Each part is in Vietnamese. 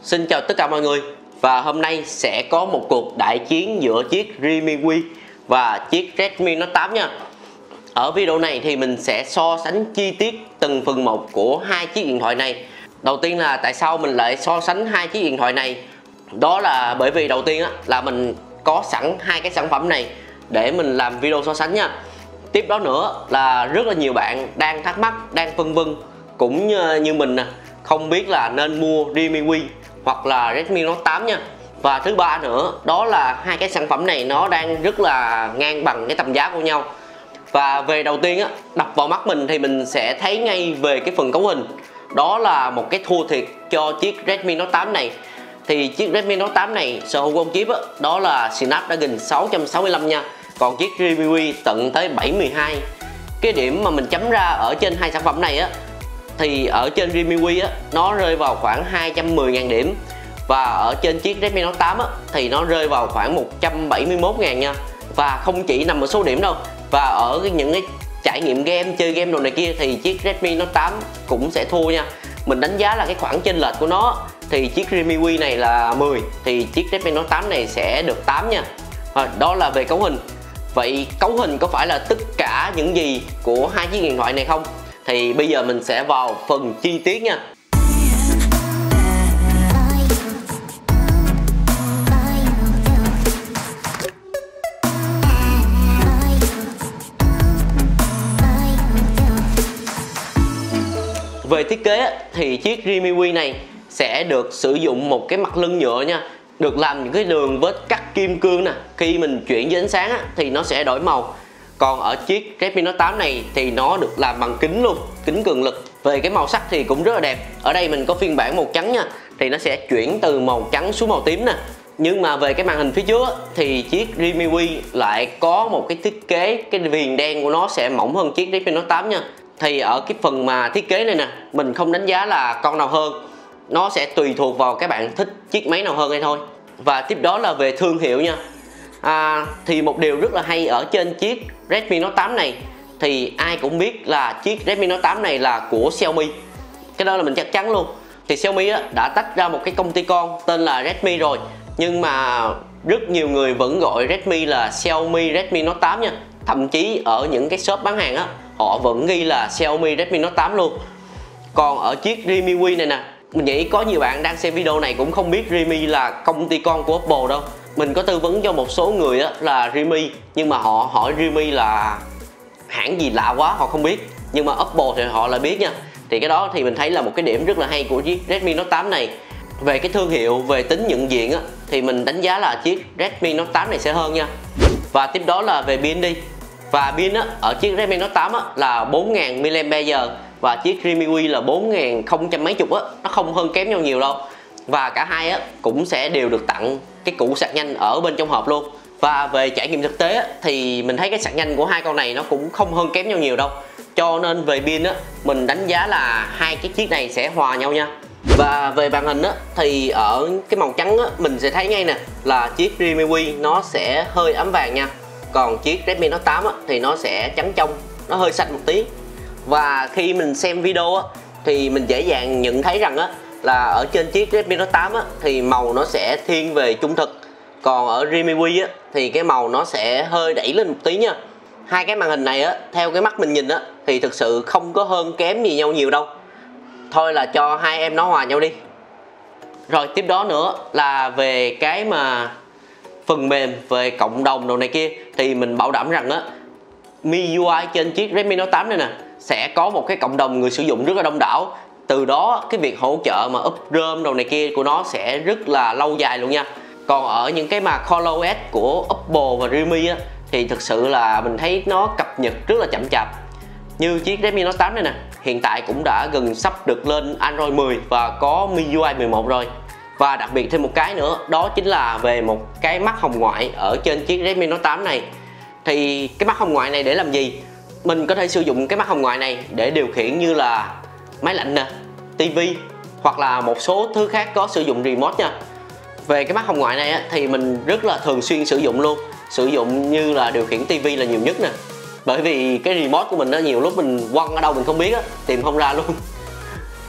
Xin chào tất cả mọi người. Và hôm nay sẽ có một cuộc đại chiến giữa chiếc Realme We và chiếc Redmi Note 8 nha. Ở video này thì mình sẽ so sánh chi tiết từng phần một của hai chiếc điện thoại này. Đầu tiên là tại sao mình lại so sánh hai chiếc điện thoại này. Đó là bởi vì đầu tiên là mình có sẵn hai cái sản phẩm này để mình làm video so sánh nha. Tiếp đó nữa là rất là nhiều bạn đang thắc mắc, đang phân vân cũng như mình nè, không biết là nên mua Realme We hoặc là Redmi Note 8 nha. Và thứ ba nữa đó là hai cái sản phẩm này nó đang rất là ngang bằng cái tầm giá của nhau. Và về đầu tiên đập vào mắt mình thì mình sẽ thấy ngay về cái phần cấu hình, đó là một cái thua thiệt cho chiếc Redmi Note 8 này. Thì chiếc Redmi Note 8 này sở hữu con chip đó là Snapdragon 665 nha, còn chiếc Realme We tận tới 712. Cái điểm mà mình chấm ra ở trên hai sản phẩm này thì ở trên Realme We nó rơi vào khoảng 210.000 điểm, và ở trên chiếc Redmi Note 8 thì nó rơi vào khoảng 171.000 nha. Và không chỉ nằm ở số điểm đâu, và ở những cái trải nghiệm game, chơi game đồ này kia thì chiếc Redmi Note 8 cũng sẽ thua nha. Mình đánh giá là cái khoảng chênh lệch của nó thì chiếc Realme We này là 10 thì chiếc Redmi Note 8 này sẽ được 8 nha. Đó là về cấu hình. Vậy cấu hình có phải là tất cả những gì của hai chiếc điện thoại này không? Thì bây giờ mình sẽ vào phần chi tiết nha. Về thiết kế thì chiếc Realme We này sẽ được sử dụng một cái mặt lưng nhựa nha, được làm những cái đường vết cắt kim cương nè, khi mình chuyển dưới ánh sáng thì nó sẽ đổi màu. Còn ở chiếc Redmi Note 8 này thì nó được làm bằng kính luôn, kính cường lực. Về cái màu sắc thì cũng rất là đẹp. Ở đây mình có phiên bản màu trắng nha, thì nó sẽ chuyển từ màu trắng xuống màu tím nè. Nhưng mà về cái màn hình phía trước thì chiếc Realme We lại có một cái thiết kế, cái viền đen của nó sẽ mỏng hơn chiếc Redmi Note 8 nha. Thì ở cái phần mà thiết kế này nè, mình không đánh giá là con nào hơn, nó sẽ tùy thuộc vào các bạn thích chiếc máy nào hơn hay thôi. Và tiếp đó là về thương hiệu nha. Thì một điều rất là hay ở trên chiếc Redmi Note 8 này thì ai cũng biết là chiếc Redmi Note 8 này là của Xiaomi. Cái đó là mình chắc chắn luôn. Thì Xiaomi đã tách ra một cái công ty con tên là Redmi rồi, nhưng mà rất nhiều người vẫn gọi Redmi là Xiaomi Redmi Note 8 nha. Thậm chí ở những cái shop bán hàng họ vẫn ghi là Xiaomi Redmi Note 8 luôn. Còn ở chiếc Realme We này nè, mình nghĩ có nhiều bạn đang xem video này cũng không biết Realme là công ty con của Oppo đâu. Mình có tư vấn cho một số người là Realme, nhưng mà họ hỏi Realme là hãng gì lạ quá, họ không biết. Nhưng mà Oppo thì họ là biết nha. Thì cái đó thì mình thấy là một cái điểm rất là hay của chiếc Redmi Note 8 này. Về cái thương hiệu, về tính nhận diện thì mình đánh giá là chiếc Redmi Note 8 này sẽ hơn nha. Và tiếp đó là về pin đi. Và pin ở chiếc Redmi Note 8 là 4000 mAh và chiếc Realme We là 4000 mấy chục nó không hơn kém nhau nhiều đâu. Và cả hai cũng sẽ đều được tặng cái củ sạc nhanh ở bên trong hộp luôn. Và về trải nghiệm thực tế thì mình thấy cái sạc nhanh của hai con này nó cũng không hơn kém nhau nhiều đâu. Cho nên về pin mình đánh giá là hai cái chiếc này sẽ hòa nhau nha. Và về màn hình thì ở cái màu trắng mình sẽ thấy ngay nè là chiếc Realme We nó sẽ hơi ấm vàng nha. Còn chiếc Redmi Note 8 thì nó sẽ trắng trong, nó hơi xanh một tí. Và khi mình xem video thì mình dễ dàng nhận thấy rằng là ở trên chiếc Redmi Note 8 thì màu nó sẽ thiên về trung thực. Còn ở Realme We thì cái màu nó sẽ hơi đẩy lên một tí nha. Hai cái màn hình này theo cái mắt mình nhìn thì thực sự không có hơn kém gì nhau nhiều đâu. Thôi là cho hai em nó hòa nhau đi. Rồi tiếp đó nữa là về cái mà phần mềm, về cộng đồng đồ này kia thì mình bảo đảm rằng MIUI trên chiếc Redmi Note 8 này nè sẽ có một cái cộng đồng người sử dụng rất là đông đảo. Từ đó cái việc hỗ trợ mà up ROM đồ này kia của nó sẽ rất là lâu dài luôn nha. Còn ở những cái mà ColorOS của Oppo và Realme thì thực sự là mình thấy nó cập nhật rất là chậm chạp. Như chiếc Redmi Note 8 này nè, hiện tại cũng đã gần sắp được lên Android 10 và có MIUI 11 rồi. Và đặc biệt thêm một cái nữa, đó chính là về một cái mắt hồng ngoại ở trên chiếc Redmi Note 8 này. Thì cái mắt hồng ngoại này để làm gì? Mình có thể sử dụng cái mắt hồng ngoại này để điều khiển như là máy lạnh nè, tivi hoặc là một số thứ khác có sử dụng remote nha. Về cái mắt hồng ngoại này thì mình rất là thường xuyên sử dụng luôn. Sử dụng như là điều khiển tivi là nhiều nhất nè. Bởi vì cái remote của mình nhiều lúc mình quăng ở đâu mình không biết tìm không ra luôn.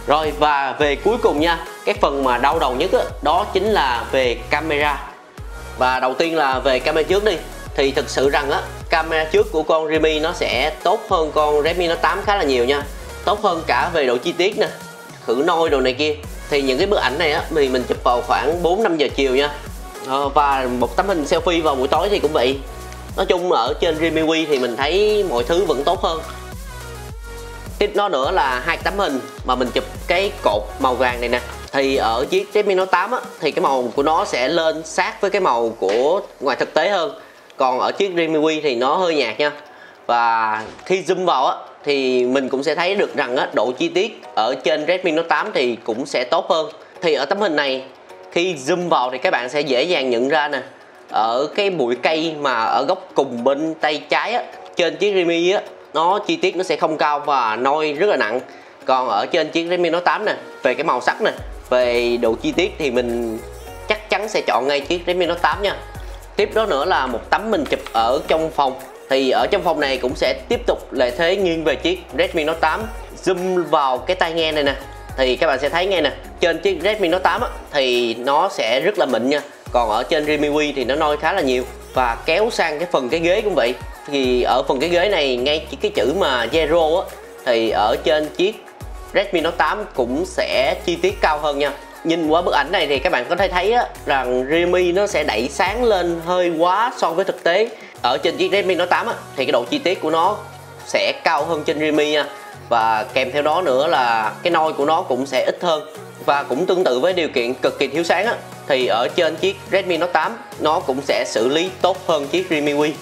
Rồi và về cuối cùng nha, cái phần mà đau đầu nhất đó chính là về camera. Và đầu tiên là về camera trước đi. Thì thực sự rằng camera trước của con Realme nó sẽ tốt hơn con Redmi Note 8 khá là nhiều nha. Tốt hơn cả về độ chi tiết nè, khử nôi đồ này kia. Thì những cái bức ảnh này thì mình chụp vào khoảng 4-5 giờ chiều nha. Và một tấm hình selfie vào buổi tối thì cũng vậy. Nói chung ở trên Realme We thì mình thấy mọi thứ vẫn tốt hơn. Tiếp đó nữa là hai tấm hình mà mình chụp cái cột màu vàng này nè. Thì ở chiếc Redmi Note 8 thì cái màu của nó sẽ lên sát với cái màu của ngoài thực tế hơn. Còn ở chiếc Realme We thì nó hơi nhạt nha. Và khi zoom vào thì mình cũng sẽ thấy được rằng độ chi tiết ở trên Redmi Note 8 thì cũng sẽ tốt hơn. Thì ở tấm hình này khi zoom vào thì các bạn sẽ dễ dàng nhận ra nè, ở cái bụi cây mà ở góc cùng bên tay trái trên chiếc Realme nó chi tiết nó sẽ không cao và nôi rất là nặng. Còn ở trên chiếc Redmi Note 8 nè, về cái màu sắc nè, về độ chi tiết thì mình chắc chắn sẽ chọn ngay chiếc Redmi Note 8 nha. Tiếp đó nữa là một tấm mình chụp ở trong phòng. Thì ở trong phòng này cũng sẽ tiếp tục lợi thế nghiêng về chiếc Redmi Note 8. Zoom vào cái tai nghe này nè, thì các bạn sẽ thấy nghe nè, trên chiếc Redmi Note 8 thì nó sẽ rất là mịn nha. Còn ở trên Realme We thì nó nôi khá là nhiều. Và kéo sang cái phần cái ghế cũng vậy. Thì ở phần cái ghế này ngay cái chữ mà Zero thì ở trên chiếc Redmi Note 8 cũng sẽ chi tiết cao hơn nha. Nhìn qua bức ảnh này thì các bạn có thể thấy rằng Realme nó sẽ đẩy sáng lên hơi quá so với thực tế. Ở trên chiếc Redmi Note 8 thì cái độ chi tiết của nó sẽ cao hơn trên Realme nha. Và kèm theo đó nữa là cái nôi của nó cũng sẽ ít hơn. Và cũng tương tự với điều kiện cực kỳ thiếu sáng thì ở trên chiếc Redmi Note 8 nó cũng sẽ xử lý tốt hơn chiếc Realme We.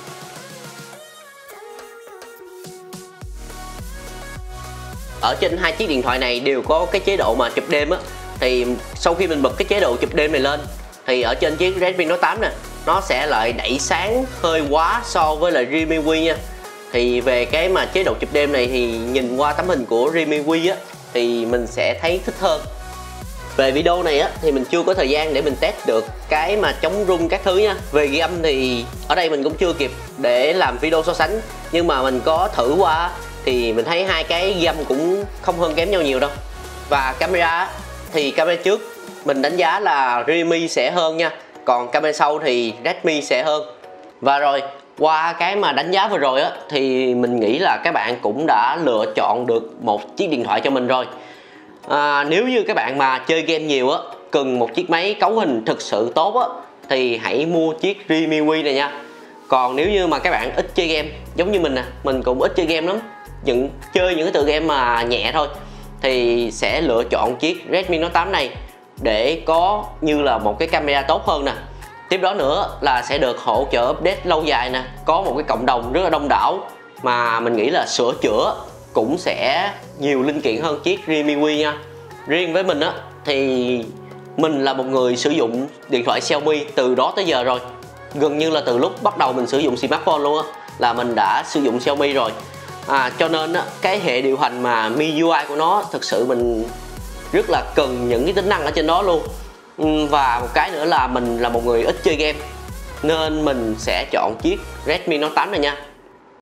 Ở trên hai chiếc điện thoại này đều có cái chế độ mà chụp đêm thì sau khi mình bật cái chế độ chụp đêm này lên thì ở trên chiếc Redmi Note 8 nè, nó sẽ lại đẩy sáng hơi quá so với lại Realme We nha. Thì về cái mà chế độ chụp đêm này thì nhìn qua tấm hình của Realme We thì mình sẽ thấy thích hơn. Về video này thì mình chưa có thời gian để mình test được cái mà chống rung các thứ nha. Về ghi âm thì ở đây mình cũng chưa kịp để làm video so sánh, nhưng mà mình có thử qua thì mình thấy hai cái ghi âm cũng không hơn kém nhau nhiều đâu. Và camera thì camera trước mình đánh giá là Realme sẽ hơn nha, còn camera sau thì Redmi sẽ hơn. Và rồi qua cái mà đánh giá vừa rồi thì mình nghĩ là các bạn cũng đã lựa chọn được một chiếc điện thoại cho mình rồi. Nếu như các bạn mà chơi game nhiều cần một chiếc máy cấu hình thực sự tốt thì hãy mua chiếc Realme We này nha. Còn nếu như mà các bạn ít chơi game giống như mình nè, mình cũng ít chơi game lắm, chơi những cái tựa game mà nhẹ thôi, thì sẽ lựa chọn chiếc Redmi Note 8 này để có như là một cái camera tốt hơn nè. Tiếp đó nữa là sẽ được hỗ trợ update lâu dài nè, có một cái cộng đồng rất là đông đảo mà mình nghĩ là sửa chữa cũng sẽ nhiều linh kiện hơn chiếc Realme We nha. Riêng với mình thì mình là một người sử dụng điện thoại Xiaomi từ đó tới giờ rồi. Gần như là từ lúc bắt đầu mình sử dụng smartphone luôn là mình đã sử dụng Xiaomi rồi. Cho nên cái hệ điều hành mà MIUI của nó thực sự mình rất là cần những cái tính năng ở trên đó luôn. Và một cái nữa là mình là một người ít chơi game nên mình sẽ chọn chiếc Redmi Note 8 này nha.